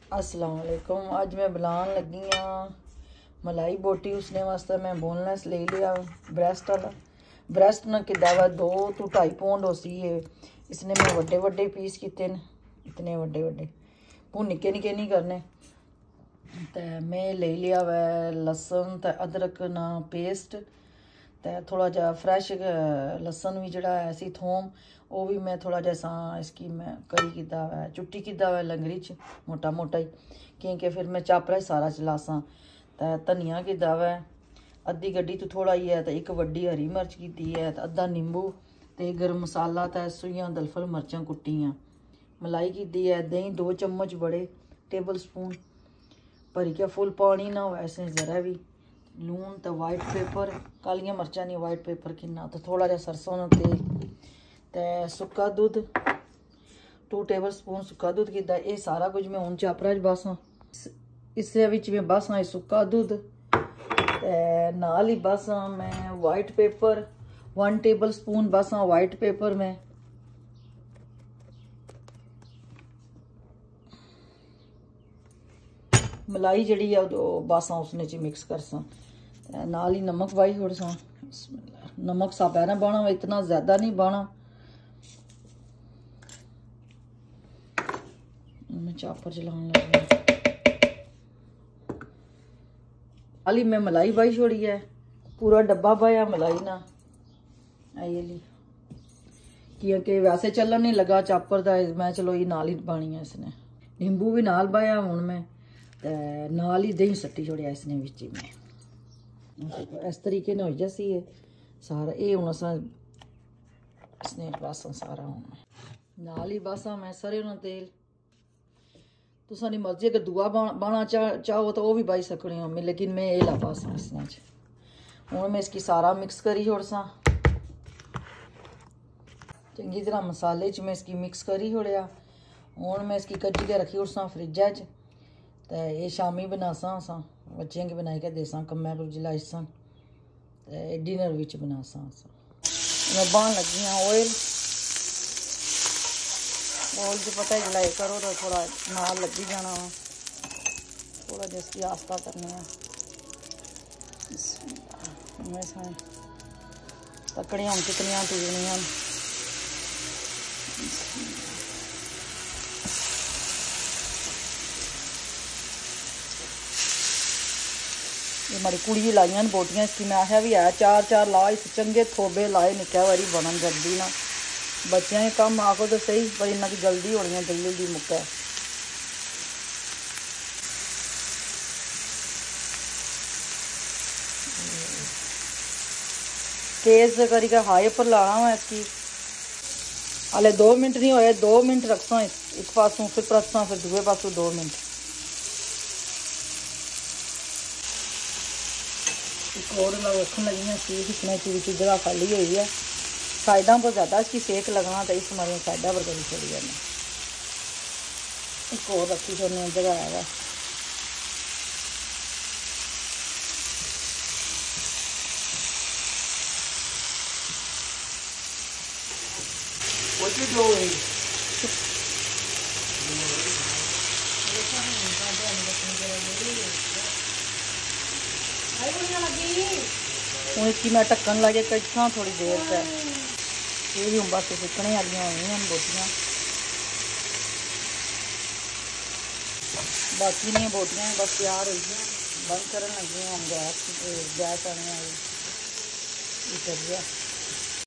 अस्सलाम वालेकुम। अज मैं बनाने लगी हाँ मलाई बोटी। उसने वास्ते मैं बोनलेस ले लिया ब्रेस्ट वाला। ब्रेस्ट ना कि 2 तो 2.5 पाउंड हो सी है। इसने मैं वड्डे वड्डे पीस किते न, इतने वड्डे वड्डे, वो निक्के निक्के नहीं करने। तो मैं ले लिया वै लसन तो अदरक ना पेस्ट, तो थोड़ा जा फ्रैश लसन भी जड़ा है सी, थोम वो भी मैं थोड़ा जैसा इसकी मैं करी किया हुआ है, चुट्टी किया हुआ है लंगरी च मोटा मोटा ही, क्योंकि फिर मैं चापरा ही सारा चला सा। तो धनिया किया हुआ है, अद्धी गड्डी तो थोड़ा ही है, तो एक वड्डी हरी मिर्च की है, तो अद्धा नींबू, तो गर्म मसाला, तो सुइयां दलफल मिर्चां कुट्टियाँ, मलाई की है, दही 2 चम्मच बड़े टेबल स्पून भरी के, फुल पानी ना हो ऐसे ज़रा भी, लून, तो वाइट पेपर, कालियां मिर्चा नहीं वाइट पेपर किन्ना, तो थोड़ा जहा सरसों का तेल, तो सुक्का दूध 2 टेबल स्पून सुक्का दूध किया। ये सारा कुछ मैं हूँ चापरा बस इस मैं बस हाँ सुक्का दूध, नाल ही बस हाँ मैं वाइट पेपर 1 टेबल स्पून बस हाँ वाइट पेपर में, मलाई जड़ी है बस हाँ उसने च मिक्स कर सा, नाल ही नमक पाई थोड़ा सा। नमक सा पैना बाना, इतना ज़्यादा नहीं बाना। मैं चापर चलाने लगी, अली मैं मलाई पाई छोड़ी है, पूरा डब्बा पाया मलाई ना आई ली, क्योंकि वैसे चलन नहीं लगा चापर का, मैं चलो ये नाल ही पानी है। इसने नींबू भी नाल पाया हूँ मैं, नाल ही दही सट्टी छोड़िया इसने विच में, इस तरीके ने हो जैसी है सारा। ये हूँ अस इसने बस सारा हूँ नाल ही बस मैं सरे ना तेल, तो सारी मर्जी अगर दुआ बाना चाहो तो वो भी बाई सकने हो मैं, लेकिन मैं ये ला बस इसने हूँ मैं इसकी सारा मिक्स करी छोड़ सा चंगी तरह मसाले च मैं इसकी मिक्स करी छोड़िया। हूँ मैं इसकी कच्ची के रखी उड़सा फ्रिजा च, तो ये शामी बनासा असा बच्चों की बनाई के देसा कम्मै को जलाइसा, तो डिनर विच बनासा असा। मैं बन लगी हाँ ऑयल जो पता है जलाई करो तो थोड़ा नाल लगी जाना, थोड़ा जिसकी आस्था करनी है। तकड़ियाँ हम कितनियाँ टूटनियाँ, ये हमारी कुड़ी लाइया बोटियाँ इसकी, मैं आखिया भी है 4 ला इस चंगे थोबे लाए निक्या वारी बनन जल्दी ना, बच्चों के कम आखो तो सही पर इन्ना की जल्दी होनी है, जल्दी जल्दी मुक्का है। तेज करी का हाई पर लाना है इसकी, हाले 2 मिनट नहीं होए, 2 मिनट रखसा एक पासों फिर परसा फिर दूसरे पासों 2 मिनट। एक और रखन लगी है सीख, इसमें चूची जगह खाली हुई है, साइडा पर ज़्यादा इसकी सेक लगना, तो इस हमारी साइडा पर करी छोड़ी है। एक और रखी छोड़ने जगह है, हूँ इसकी मैं ढक्कन ला के कच्छा थोड़ी देर तक, ये भी हूँ बस सुकने वाली हुई बोटियाँ, बाकी नहीं बोटियाँ बस तैयार हुई है, बंद करने लगी हम गैस आने वाली कर दिया।